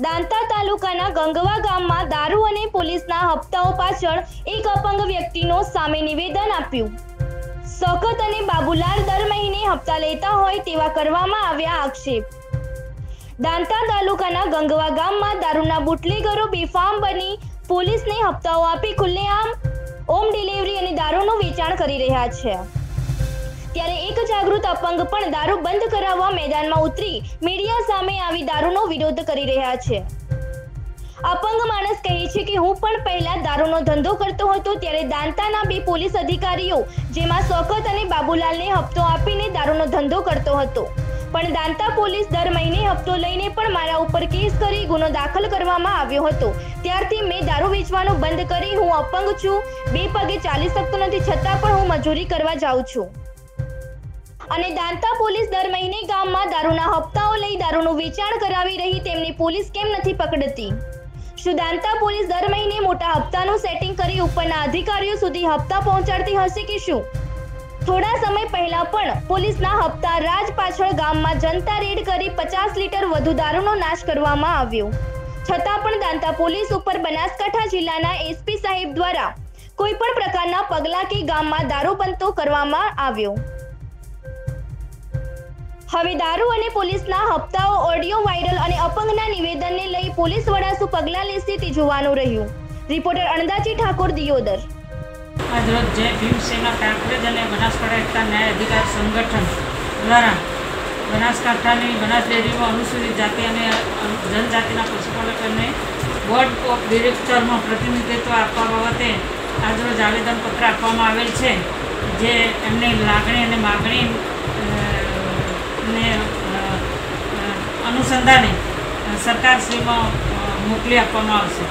દાંતા તાલુકાના ગંગવા ગામમાં દારૂ અને પોલીસના હપ્તાઓ પાછળ એક અપંગ વ્યક્તિનો સામે નિવેદન આપ્યું। શોકત અને બાબુલાલ દર મહિને હપ્તા લેતા હોય તેવા કરવામાં આવ્યા આક્ષેપ। દાંતા તાલુકાના ગંગવા ગામમાં દારૂના બુટલેગરો બેફામ બની પોલીસને હપ્તાઓ આપી ખુલ્લેઆમ હોમ ડિલિવરી અને દારૂનું વેચાણ કરી રહ્યા છે। ત્યારે એક જાગૃત અપંગ પણ દારૂ બંધ કરાવવા મેદાનમાં ઉતરી મીડિયા સામે આવી દારૂનો વિરોધ કરી રહ્યા છે। અપંગ માણસ કહે છે કે હું પણ પહેલા દારૂનો ધંધો કરતો હતો ત્યારે દાંતાના બે પોલીસ અધિકારીઓ જેમાં શોકત અને બાબુલાલને હપ્તો આપીને દારૂનો ધંધો કરતો હતો, પણ દાંતા પોલીસ દર મહિને હપ્તો લઈને પણ મારા ઉપર કેસ કરી ગુનો દાખલ કરવામાં આવ્યો હતો। ત્યારથી મેં દારૂ વેચવાનું બંધ કરી હું અપંગ છું, બે પગે ચાલી શકતો નથી, છતાં પણ હું મજૂરી કરવા જાઉં છું અને દાંતા પોલીસ દર મહિને ગામમાં દારૂના હપ્તાઓ લઈ દારૂનું વેચાણ કરાવી રહી તેમની પોલીસ કેમ નથી પકડતી? શું દાંતા પોલીસ દર મહિને મોટા હપ્તાનું સેટિંગ કરી ઉપરના અધિકારીઓ સુધી હપ્તા પહોંચાડતી હશે કે શું? થોડા સમય પહેલા પણ પોલીસના હપ્તા રાજ પાછળ ગામમાં જનતા રેડ કરી 50 લીટર વધુ દારૂનો નાશ કરવામાં આવ્યો, છતાં પણ દાંતા પોલીસ ઉપર બનાસકાંઠા જિલ્લાના એસપી સાહેબ દ્વારા કોઈ પણ પ્રકારના પગલાં કે ગામમાં દારૂ બંધ કરવામાં આવ્યો। હવે દારૂ અને પોલીસના હપ્તાઓ ઓડિયો વાયરલ અને અપંગના નિવેદનને લઈ પોલીસ વડા શું પગલાં લેશે તે જોવાનું રહ્યું। રિપોર્ટર અણદાજી ઠાકોર, દિયોદર। આજરોજ જય ભીમસેના કાંકરેજ અને બનાસકાંઠા એકતા ન્યાય અધિકાર સંગઠન દ્વારા બનાસકાંઠાની બનાસ ડેરીમાં અનુસૂચિત જાતિ અને જનજાતિના પશુપાલકોને બોર્ડ ઓફ ડિરેક્ટરમાં પ્રતિનિધિત્વ આપવા બાબતે આજરોજ આવેદનપત્ર આપવામાં આવેલ છે, જે એમની લાગણી અને માગણી ને અનુસંધાને સરકારશ્રીમાં મોકલી આપવામાં આવશે।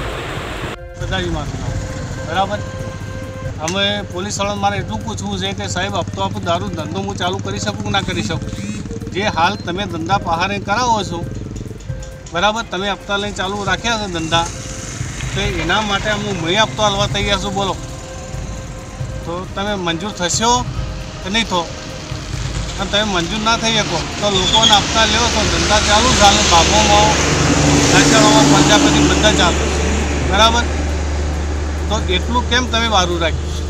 બરાબર, અમે પોલીસ વાળાને મારે એટલું પૂછવું છે કે સાહેબ હપ્તો આપો દારૂ ધંધો હું ચાલુ કરી શકું કે ના કરી શકું? જે હાલ તમે ધંધા પહારે કરાવો છો, બરાબર, તમે હપ્તા લઈને ચાલુ રાખ્યા છે ધંધા, તો એના માટે હું હપ્તો હાલવા તૈયાર છું, બોલો તો તમે મંજૂર થશો કે નહીં થો? અને તમે મંજૂર ના થઈ શકો તો લોકોને હપ્તા લેવો તો ધંધા ચાલુ ચાલે, ભાગોમાં નાચાળોમાં પંજાબી બધા ચાલુ, બરાબર, તો એટલું કેમ તમે બારું રાખ્યું?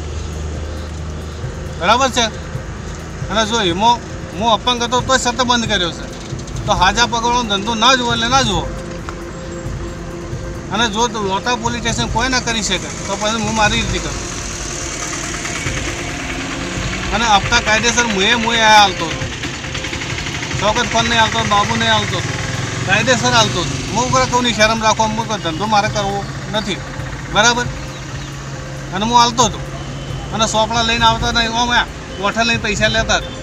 બરાબર છે। અને જો એમાં હું અપંગ હતો તો સતત બંધ કર્યો છે, તો હાજા પકડવાનો ધંધો ના જુઓ એટલે ના જુઓ। અને જો લોટા પોલીસ સ્ટેશન કોઈ ના કરી શકે તો પછી હું મારી રીતે કરું। અને હપ્તા કાયદેસર મુએ હાલતો હતો, શોકત ફોન નહીં હાલતો, બાબુ નહીં હાલતો, કાયદેસર હાલતો હતો। હું ઉપર કોઈની શરમ રાખવા, હું ધંધો મારે કરવો નથી, બરાબર, અને હું હાલતો હતો। અને સોપડા લઈને આવતા નહીં, ઓમ ઓઠા લઈને પૈસા લેતા હતા,